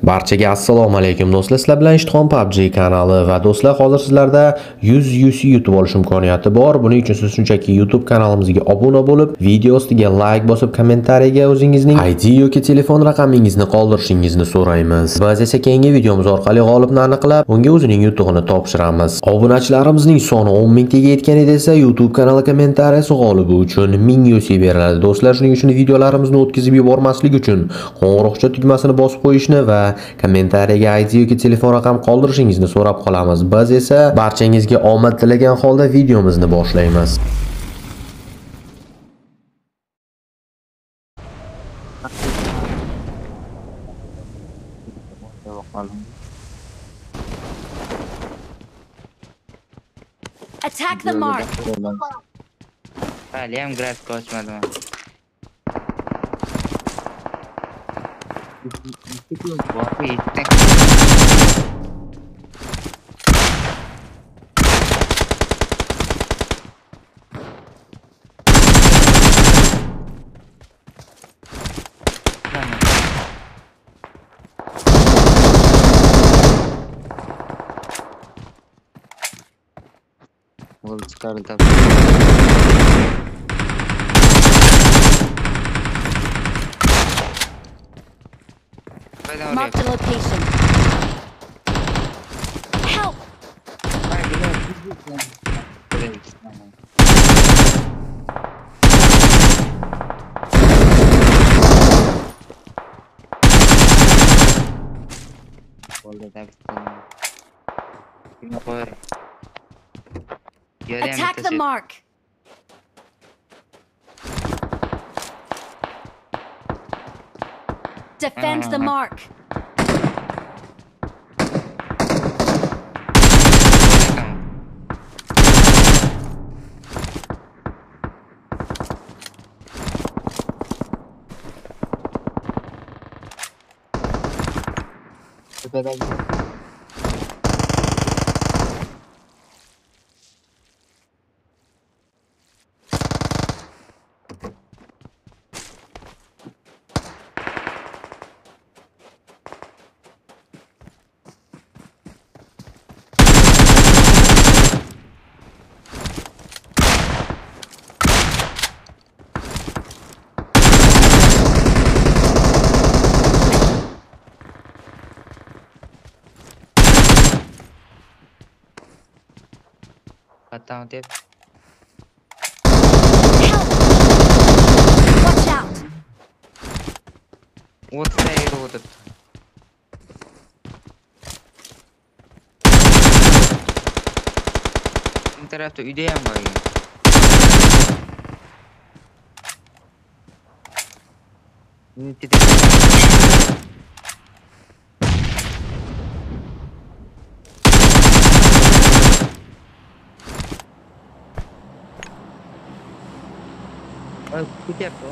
Barchaga assalomu alaykum do'stlar. Sizlar bilan Eshitxon PUBG kanali va do'stlar, hozir sizlarda 100 UC yutib olish imkoniyati bor. Buning uchun siz shunchaki YouTube kanalimizga obuna bo'lib, video ostiga like bosib, kommentariyaga o'zingizning ID yoki telefon raqamingizni qoldirishingizni so'raymiz. Biz esa keyingi videomiz orqali g'olibni aniqlab, unga o'zining yutug'ini topshiramiz. Obunachilarimizning soni 10 mingtaga yetganida esa YouTube kanali kommentariyasi g'olibi uchun 1000 UC beriladi. Do'stlar, shuning uchun videolarimizni o'tkazib yubormaslik uchun qo'ng'iroqcha tugmasini bosib qo'yishni va kommentariyaga ID yoki telefon raqam qoldirishingizni so'rab qolamiz. Biz esa barchangizga omad tilagan holda videomizni boshlaymiz. Attack the mark. Hali ham gras ko'chmadim. Mark the location. Help! Attack the mark. Defend the mark. Help! Watch out! Вот стоит вот этот. Tarafta uyda ham bor. Kutyapti.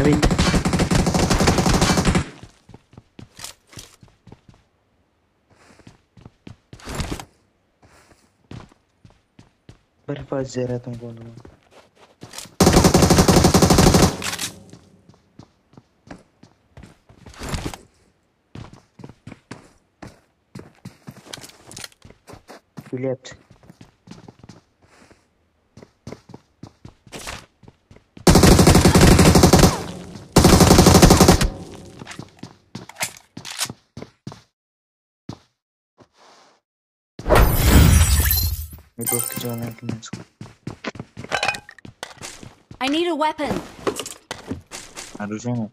Tabii. Bir faiz ziyaratim bo'ldi. Gülyapti. I need a weapon. Оружие.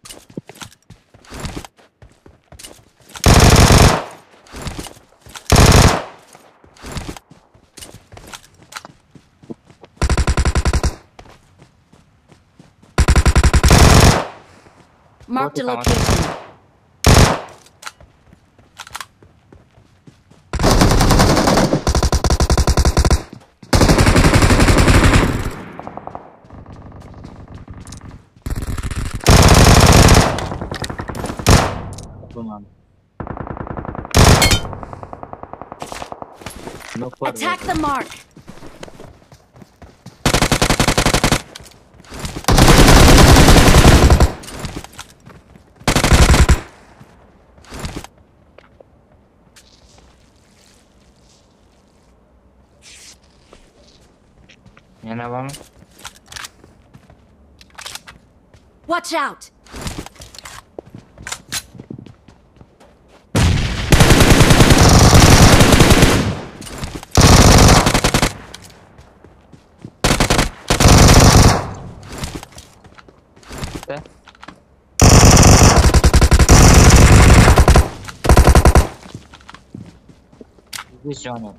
Marked a location. Attack the mark. Yana bormi? Watch out. This journey.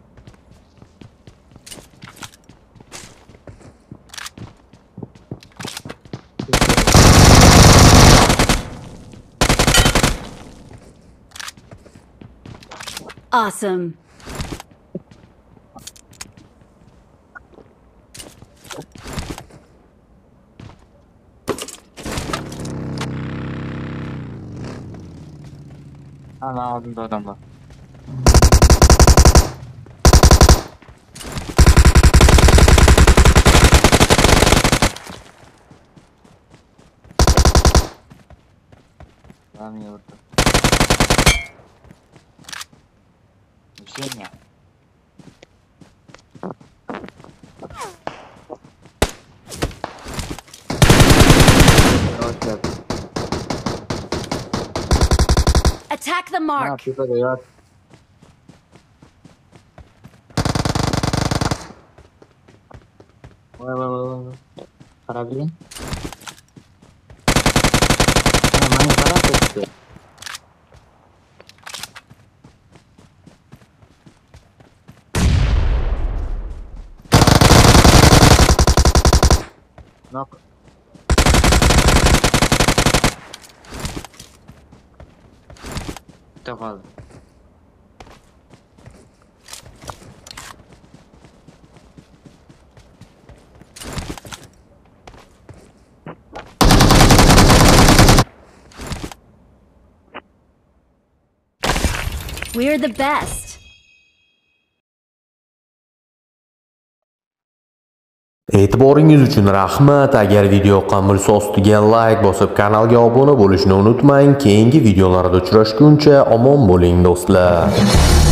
Awesome. Ana oldimda odam bor. Ладно, вот так. Женя. Attack the mark. Типа дает. Ой. Харабин. Mana qarab turibdi. Knock. Qoldi. We're the best. E'tiboringiz uchun rahmat. Agar video yoqqan bo'lsa, ostiga like bosib, kanalga obuna bo'lishni unutmang. Keyingi videolarda uchrashguncha omon bo'ling do'stlar.